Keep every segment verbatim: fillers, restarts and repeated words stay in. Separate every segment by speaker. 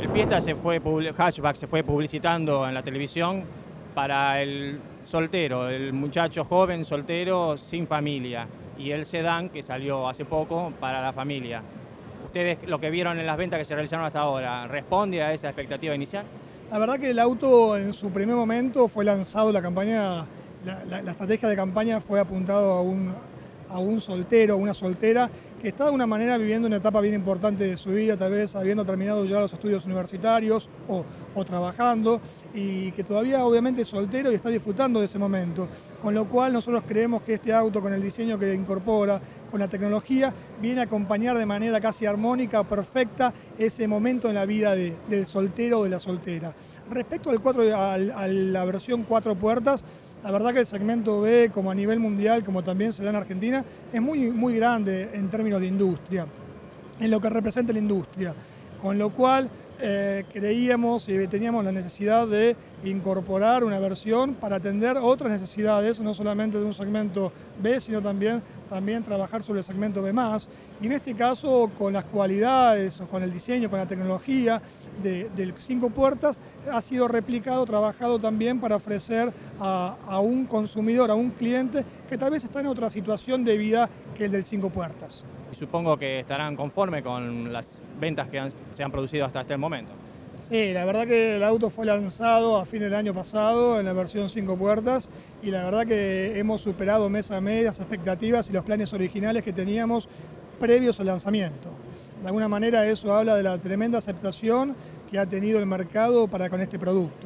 Speaker 1: El Fiesta se fue, hatchback se fue publicitando en la televisión para el soltero, el muchacho joven soltero sin familia, y el sedán que salió hace poco para la familia. ¿Ustedes lo que vieron en las ventas que se realizaron hasta ahora responde a esa expectativa inicial?
Speaker 2: La verdad que el auto en su primer momento fue lanzado, la campaña, la, la, la estrategia de campaña fue apuntado a un, a un soltero, una soltera, que está de una manera viviendo una etapa bien importante de su vida, tal vez habiendo terminado ya los estudios universitarios o, o trabajando, y que todavía obviamente es soltero y está disfrutando de ese momento. Con lo cual nosotros creemos que este auto, con el diseño que incorpora, con la tecnología, viene a acompañar de manera casi armónica, perfecta, ese momento en la vida de, del soltero o de la soltera. Respecto al cuatro, al, a la versión cuatro puertas, la verdad que el segmento B, como a nivel mundial, como también se da en Argentina, es muy, muy grande en términos de industria, en lo que representa la industria. Con lo cual eh, creíamos y teníamos la necesidad de incorporar una versión para atender otras necesidades, no solamente de un segmento B, sino también, también trabajar sobre el segmento B más. Y en este caso, con las cualidades, o con el diseño, con la tecnología de, del cinco puertas, ha sido replicado, trabajado también para ofrecer a, a un consumidor, a un cliente que tal vez está en otra situación de vida que el del cinco puertas.
Speaker 1: Supongo que estarán conformes con las ventas que han, se han producido hasta este momento.
Speaker 2: Sí, la verdad que el auto fue lanzado a fin del año pasado en la versión cinco puertas y la verdad que hemos superado mes a mes las expectativas y los planes originales que teníamos previos al lanzamiento. De alguna manera eso habla de la tremenda aceptación que ha tenido el mercado para con este producto.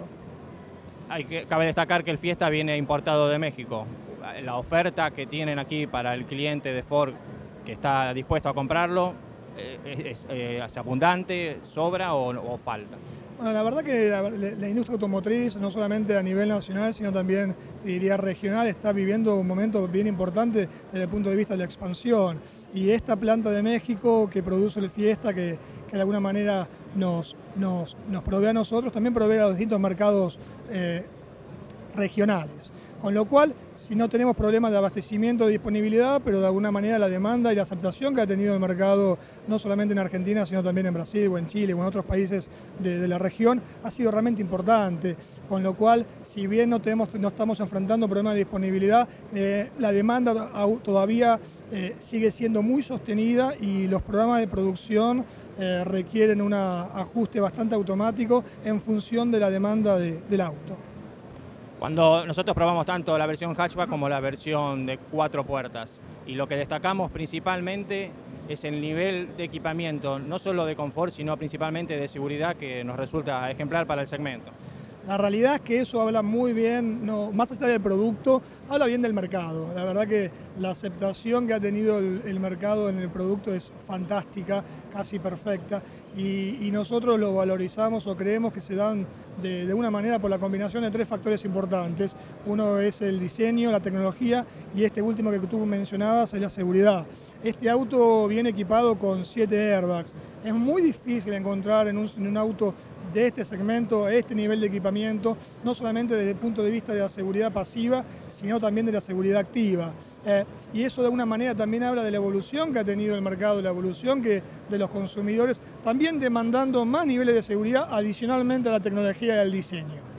Speaker 1: Hay que, cabe destacar que el Fiesta viene importado de México. La oferta que tienen aquí para el cliente de Ford que está dispuesto a comprarlo, eh, es, eh, es abundante, sobra o, o falta.
Speaker 2: Bueno, la verdad que la, la industria automotriz, no solamente a nivel nacional, sino también, te diría, regional, está viviendo un momento bien importante desde el punto de vista de la expansión. Y esta planta de México que produce el Fiesta, que, que de alguna manera nos, nos, nos provee a nosotros, también provee a los distintos mercados eh, regionales. Con lo cual, si no tenemos problemas de abastecimiento, de disponibilidad, pero de alguna manera la demanda y la aceptación que ha tenido el mercado, no solamente en Argentina, sino también en Brasil o en Chile o en otros países de, de la región, ha sido realmente importante. Con lo cual, si bien no, tenemos, no estamos enfrentando problemas de disponibilidad, eh, la demanda todavía eh, sigue siendo muy sostenida y los programas de producción eh, requieren un ajuste bastante automático en función de la demanda de, del auto.
Speaker 1: Cuando nosotros probamos tanto la versión hatchback como la versión de cuatro puertas, y lo que destacamos principalmente es el nivel de equipamiento, no solo de confort, sino principalmente de seguridad, que nos resulta ejemplar para el segmento.
Speaker 2: La realidad es que eso habla muy bien, no, más allá del producto, habla bien del mercado. La verdad que la aceptación que ha tenido el, el mercado en el producto es fantástica, casi perfecta, y, y nosotros lo valorizamos o creemos que se dan de, de una manera por la combinación de tres factores importantes. Uno es el diseño, la tecnología, y este último que tú mencionabas es la seguridad. Este auto viene equipado con siete airbags. Es muy difícil encontrar en un, en un auto de este segmento, este nivel de equipamiento, no solamente desde el punto de vista de la seguridad pasiva, sino también de la seguridad activa. Eh, y eso de alguna manera también habla de la evolución que ha tenido el mercado, la evolución que, de los consumidores, también demandando más niveles de seguridad adicionalmente a la tecnología y al diseño.